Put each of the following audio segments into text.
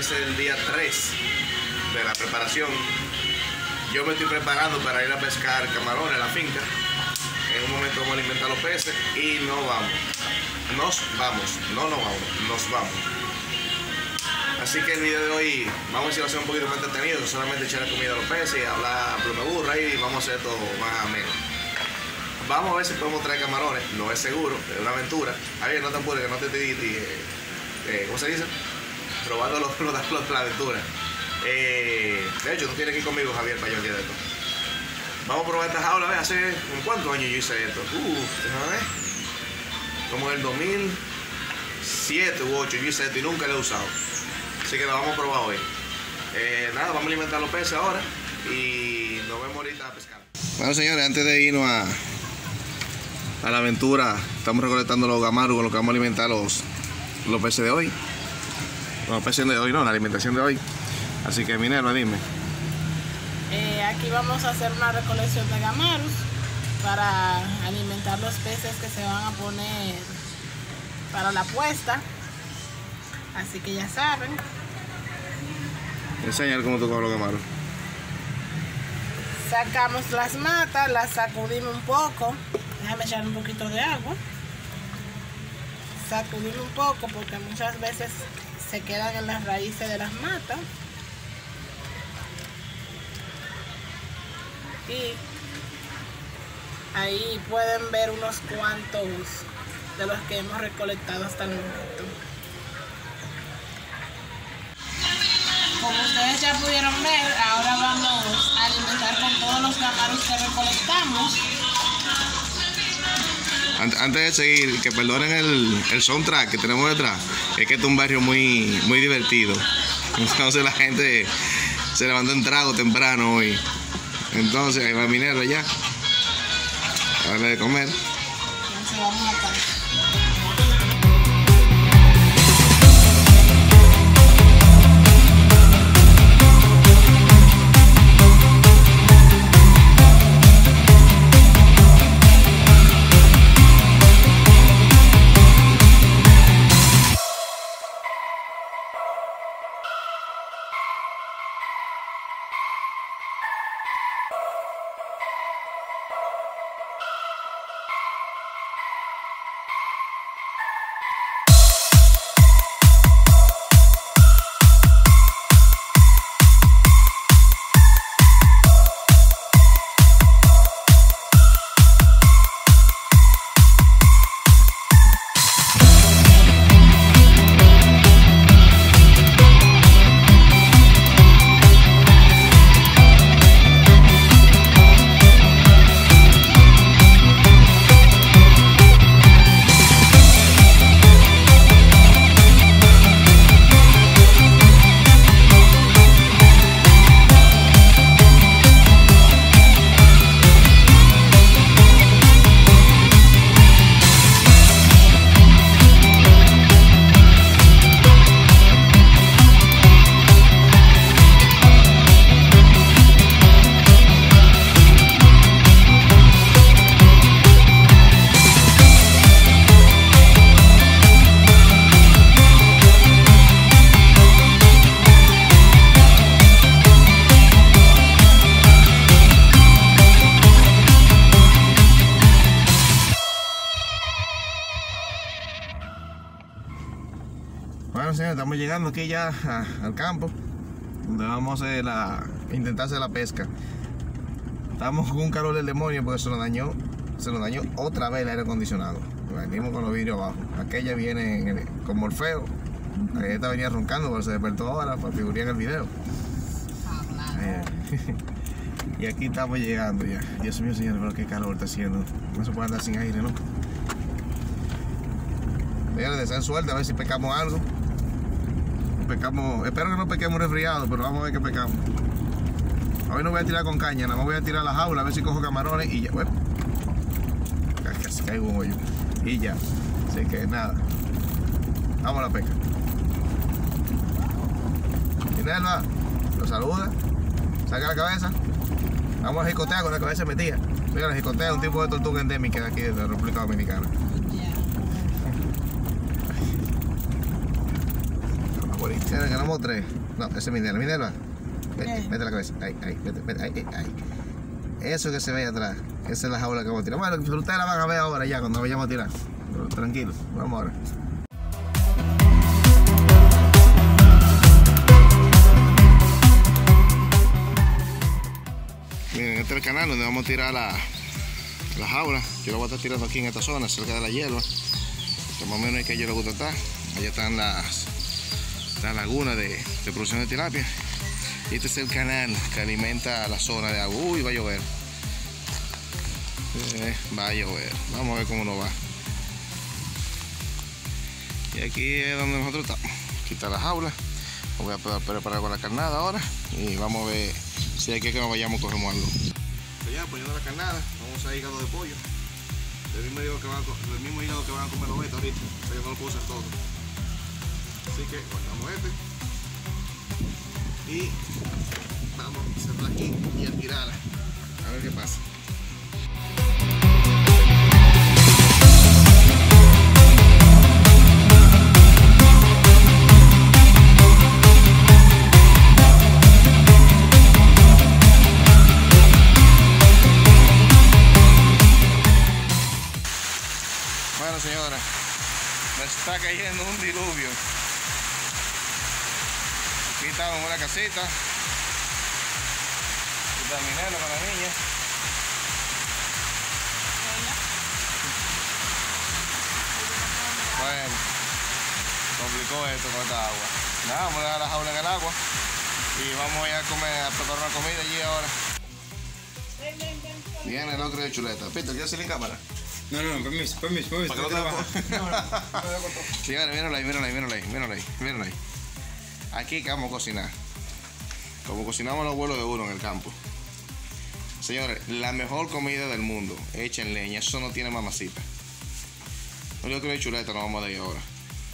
es el día 3 de la preparación. Yo me estoy preparando para ir a pescar camarones en la finca. En un momento vamos a alimentar los peces y nos vamos. Nos vamos. Así que el video de hoy vamos a decir, va a ser un poquito más entretenido, no solamente echar comida a los peces y hablar plume burra y vamos a hacer todo más ameno. Vamos a ver si podemos traer camarones, no es seguro, es una aventura. Javier, no te apures, que no te ¿cómo se dice? Probando la aventura. De hecho, tú tienes que ir conmigo, Javier, para yo día de esto. Vamos a probar esta jaula, ¿ves? Hace ¿cuántos años yo hice esto? Déjame ver. Como en el 2007 u 2008 yo hice esto y nunca lo he usado. Así que lo vamos a probar hoy. Nada, vamos a alimentar los peces ahora y nos vemos ahorita a pescar. Bueno, señores, antes de irnos a la aventura, estamos recolectando los gamarus con los que vamos a alimentar los peces de hoy. Los peces de hoy no, la alimentación de hoy. Así que, Minerva, dime. Aquí vamos a hacer una recolección de gamarus para alimentar los peces que se van a poner para la puesta. Así que ya saben. Enseñar cómo tú cobras los gamarus. Sacamos las matas, las sacudimos un poco. Déjame echar un poquito de agua. Sacudimos un poco porque muchas veces se quedan en las raíces de las matas. Y ahí pueden ver unos cuantos de los que hemos recolectado hasta el momento. Como ustedes ya pudieron ver, ahora vamos a alimentar con todos los gamarus que recolectamos. Antes de seguir, que perdonen el soundtrack que tenemos detrás, es que este es un barrio muy divertido. Entonces la gente se levantó en trago temprano hoy. Entonces ahí va Minerva ya. A darle de comer. Entonces vamos a pasar. Bueno, señores, estamos llegando aquí ya al campo, donde vamos a intentar hacer la pesca. Estamos con un calor del demonio porque se nos dañó otra vez el aire acondicionado. Venimos con los vidrios abajo. Aquella viene con Morfeo. Esta venía roncando, pero se despertó ahora para figurar en el video. Y aquí estamos llegando ya. Dios mío, señor, pero qué calor está haciendo. No se puede andar sin aire, ¿no? Señores, deseen suerte, a ver si pescamos algo. Espero que no pesquemos resfriado, pero vamos a ver qué pescamos. Hoy no voy a tirar con caña, nada más voy a tirar a la jaula a ver si cojo camarones y ya. Casi caigo un hoyo. Y ya. Así que nada. Vamos a la pesca. Minerva, lo saluda. Saca la cabeza. Vamos a jicotear con la cabeza metida. Mira, la jicotea es un tipo de tortuga endémica de aquí de la República Dominicana. por ahí. Ganamos 3. No, ese es Minerva. Minerva. ¿Qué? Mete la cabeza. Ahí, vete, ahí. Eso que se ve ahí atrás. Esa es la jaula que vamos a tirar. Bueno, pero ustedes la van a ver ahora ya cuando vayamos a tirar. Pero tranquilo, vamos ahora. Miren, este es el canal donde vamos a tirar la jaula. Yo lo voy a estar tirando aquí en esta zona, cerca de la hierba. Que más o menos es que a ellos les gusta estar. Allá están las lagunas de producción de tilapia. Y este es el canal que alimenta la zona de agua. Uy, va a llover. Va a llover. Vamos a ver cómo nos va. Y aquí es donde nosotros estamos. Aquí está la jaula. Voy a preparar con la carnada ahora. Y vamos a ver si hay que nos vayamos, cogemos algo. Ya poniendo la carnada, vamos a usar hígado de pollo. El mismo hígado que van a comer los betas ahorita. O sea, yo no lo puedo hacer todo. Así que guardamos este. Y vamos a cerrar aquí y a tirarla. A ver qué pasa. Bueno, señora, me está cayendo un diluvio. Aquí estamos en una casita. Aquí está Minerva con la niña. Bueno, complicó esto con esta agua. Nada, vamos a dejar la jaula en el agua y vamos a ir a preparar una comida allí ahora. Viene el locro de chuleta. Peter, ¿quieres salir en cámara? No, permiso. ¿Para que no te Señores, mírenlo ahí. Aquí que vamos a cocinar. Como cocinamos los abuelos de uno en el campo. Señores, la mejor comida del mundo, hecha en leña, eso no tiene mamacita. Un locro de chuleta nos vamos a dar ahí ahora.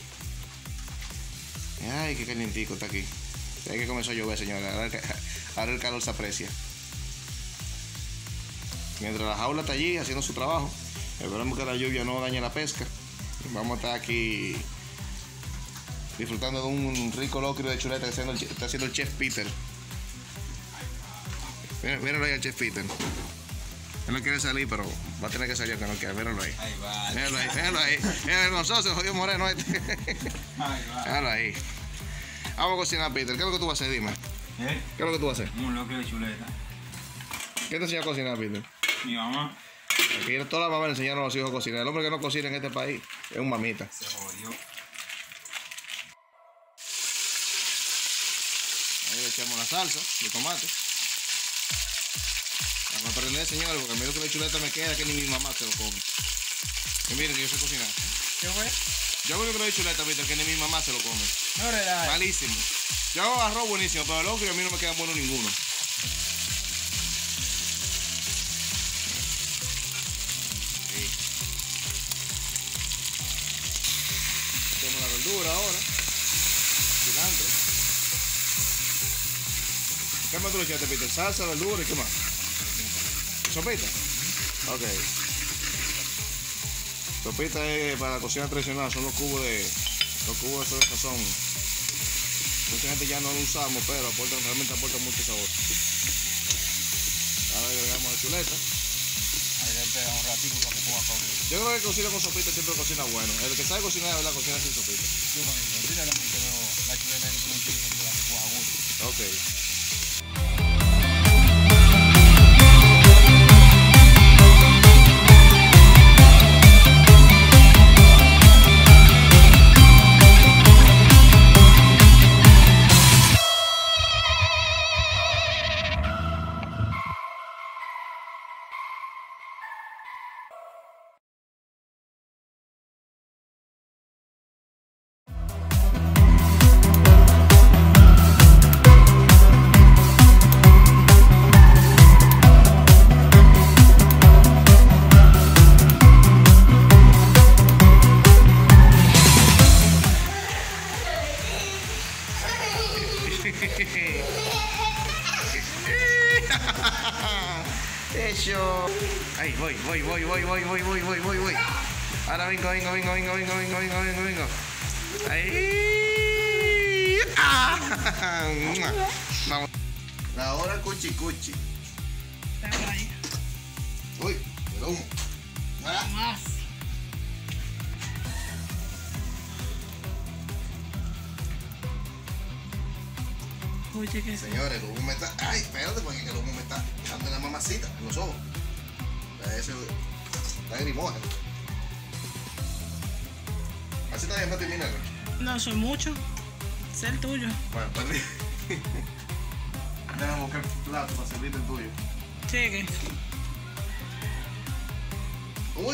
Ay, qué calientico está aquí. Hay que comenzar a llover, señores. Ahora el calor se aprecia. Mientras la jaula está allí haciendo su trabajo, esperamos que la lluvia no dañe la pesca. Vamos a estar aquí disfrutando de un rico locrio de chuleta que está haciendo el chef Peter. Míralo ahí al chef Peter. Él no quiere salir, pero va a tener que salir aunque no quiera. Míralo ahí. Míralo ahí. Mira el gonzoso, jodido moreno este. Míralo ahí. Vamos a cocinar, Peter. ¿Qué es lo que tú vas a hacer? Dime. ¿Qué es lo que tú vas a hacer? Un locrio de chuleta. ¿Qué te enseñó a cocinar, Peter? Mi mamá. Aquí toda la mamá le enseñaron a los hijos a cocinar. El hombre que no cocina en este país es un mamita. Se jodió. Ahí le echamos la salsa de tomate. Vamos a aprender, señores, porque a mí lo que la chuleta me queda que ni mi mamá se lo come. Y miren que yo sé cocinar. ¿Qué fue? Yo hago lo que la chuleta, Peter, que ni mi mamá se lo come. No, relaja. Malísimo. Yo hago arroz buenísimo, pero el locrio a mí no me queda bueno ninguno. Echamos la verdura ahora. Cilantro. ¿Qué más tú le echaste, Peter? Salsa, verdura y qué más. ¿Sopita? Ok. Sopita es para la cocina tradicional, son los cubos de sazón. Mucha gente ya no lo usamos, pero realmente aportan mucho sabor. Ahora le agregamos la chuleta. Ahí le pega un ratito para que pueda comer. Yo creo que cocina con sopita siempre cocina bueno. El que sabe cocinar, de verdad, cocina sin sopita. Yo con mi sobrina también, pero la chuleta es un chico que la que coja gusto. Ok. Eso. Ahí, voy. Ahora vengo. Ahí. Vamos. La hora cuchi cuchi. Uy, el humo. Más. Oye, que señores, el humo me está. Ay, espérate, porque el humo me está dando la mamacita en los ojos. Eso está grimógeno. Así está bien, Mati, mira. no soy mucho. Es el tuyo. Bueno, pues. Déjame buscar plato para servirte el tuyo. Sigue. Uy.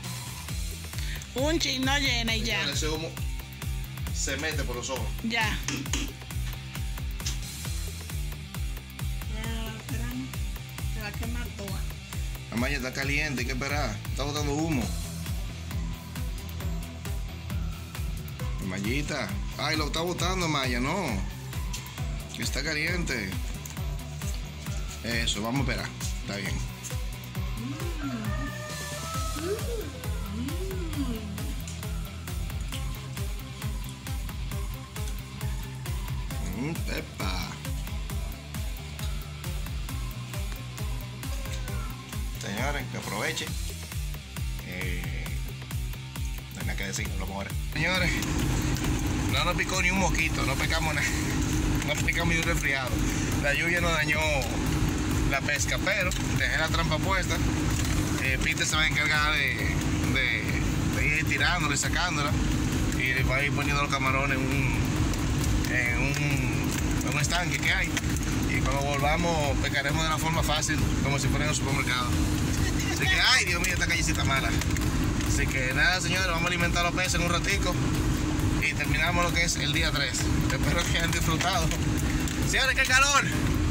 Un chin no llena y ya. Ese humo se mete por los ojos. Ya. Espérame. Se va a quemar toda. La malla está caliente, hay que esperar. Está botando humo. Mallita. Ay, lo está botando, Maya, no. Está caliente. Eso, vamos a esperar. Está bien. Epa. Señores, que aproveche. No hay nada que decir, lo mejor. Señores, no nos picó ni un mosquito, no pecamos nada. No picamos ni un resfriado. La lluvia nos dañó la pesca, pero dejé la trampa puesta. Peter se va a encargar de ir tirándola y sacándola. Y va a ir poniendo los camarones en un estanque que hay. Y cuando volvamos pescaremos de una forma fácil, como si fuera en el supermercado. Así que, ay, Dios mío, esta callecita mala. Así que nada, señores, vamos a alimentar los peces en un ratico y terminamos lo que es el día 3. Espero que hayan disfrutado. Señores, qué calor.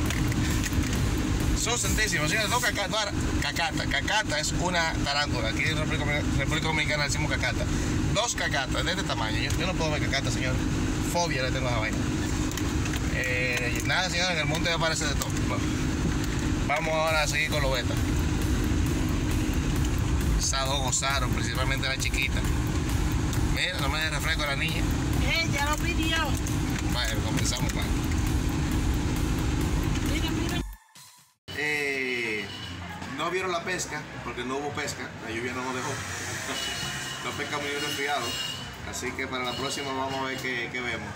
Son santísimos, señores. No cacata. Cacata es una tarántula. Aquí en República Dominicana decimos cacata. 2 cacatas de este tamaño. Yo no puedo ver cacata, señores. Fobia le tengo a la vaina. Nada, señores, en el monte aparece de todo. Bueno, vamos ahora a seguir con los betas. Esas 2 gozaron, principalmente la chiquita. Mira, no me dé refresco a la niña. Ya lo pidió. Bueno, comenzamos, man. Mira. No vieron la pesca, porque no hubo pesca, la lluvia no nos dejó. No pescamos ni un resfriado. Así que para la próxima vamos a ver qué vemos.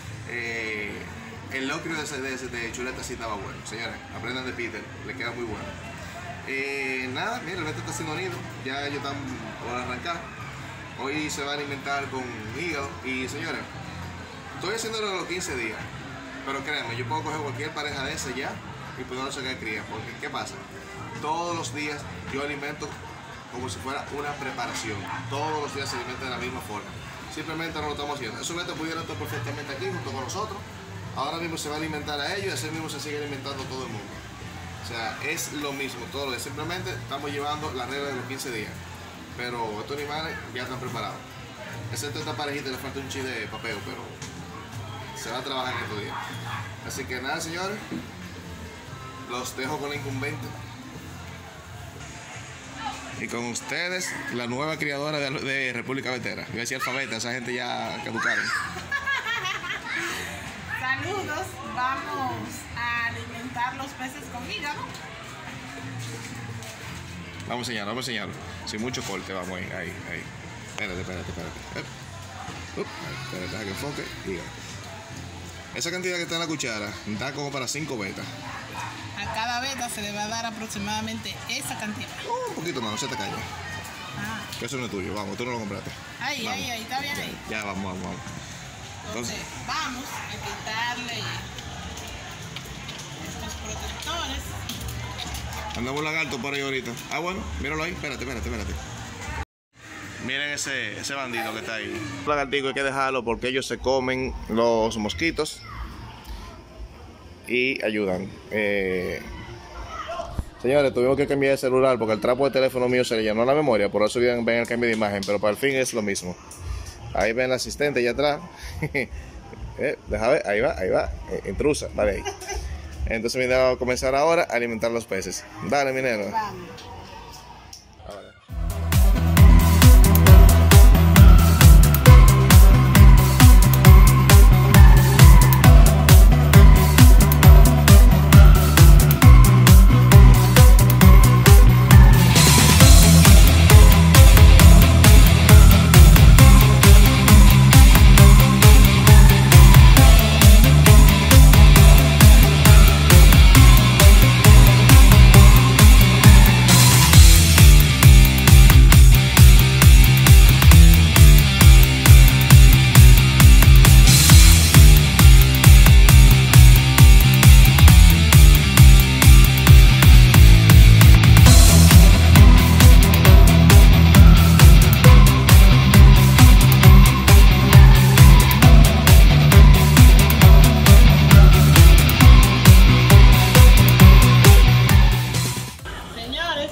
El locrio de chuleta sí estaba bueno. Señores, aprendan de Peter, le queda muy bueno. Nada, mira, el neto está haciendo nido. Ya ellos están por arrancar. Hoy se va a alimentar con hígado. Y señores, estoy haciéndolo los 15 días. Pero créanme, yo puedo coger cualquier pareja de ese ya y poderlo sacar cría. Porque, ¿qué pasa? Todos los días yo alimento como si fuera una preparación. Todos los días se alimenta de la misma forma. Simplemente no lo estamos haciendo. Esos netos pudieran estar perfectamente aquí junto con nosotros. Ahora mismo se va a alimentar a ellos y así mismo se sigue alimentando todo el mundo. O sea, es lo mismo todos los días. Simplemente estamos llevando la regla de los 15 días. Pero estos animales ya están preparados. Excepto esta parejita, le falta un chi de papel, pero se va a trabajar en estos días. Así que nada, señores. Los dejo con la incumbente. Y con ustedes, la nueva criadora de República Vetera. Yo decía alfabeta, esa gente ya caducaron. Saludos, vamos a alimentar los peces con hígado. Vamos a enseñarlo. Sin mucho corte, vamos ahí. Espérate. Espérate, deja que enfoque. Hígado. Esa cantidad que está en la cuchara da como para 5 betas. A cada beta se le va a dar aproximadamente esa cantidad. Un poquito más, no se te caña. Que eso no es tuyo, vamos, tú no lo compraste. Ahí, está bien ahí. Ya, vamos. Entonces, vamos a quitarle estos protectores. Andamos lagarto por ahí ahorita. Ah, bueno, míralo ahí, espérate. Miren ese bandito que está ahí. Un lagartico hay que dejarlo porque ellos se comen los mosquitos y ayudan. Señores, tuvimos que cambiar de celular porque el trapo de teléfono mío se le llenó la memoria, por eso ven el cambio de imagen, pero para el fin es lo mismo. Ahí ven la asistente allá atrás. Deja ver, ahí va, intrusa, vale ahí. Entonces vamos a comenzar ahora a alimentar los peces. Dale, minero. Vamos.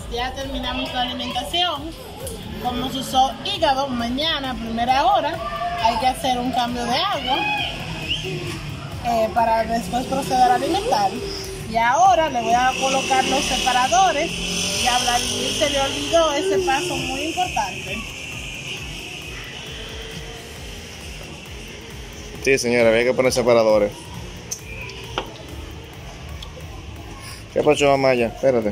ya terminamos la alimentación. Como se usó hígado, mañana a primera hora hay que hacer un cambio de agua para después proceder a alimentar. Y ahora le voy a colocar los separadores, y a Vladimir se le olvidó ese paso muy importante. Sí, señora, había que poner separadores. ¿Qué pasó, Amaya? Espérate.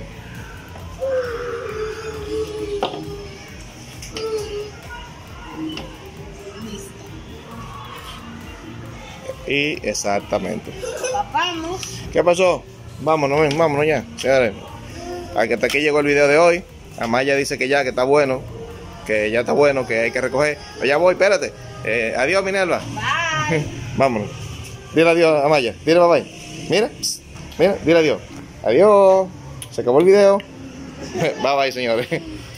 Listo. Y exactamente. Tapamos. ¿Qué pasó? Vámonos ya. Señores, hasta aquí llegó el video de hoy. Amaya dice que ya, que está bueno. Que ya está bueno, que hay que recoger. Pero ya voy, espérate. Adiós, Minerva. Bye. Vámonos. Dile adiós, Amaya. Dile bye bye. Mira, mira, dile adiós. Adiós. Se acabó el video. Bye bye, señores.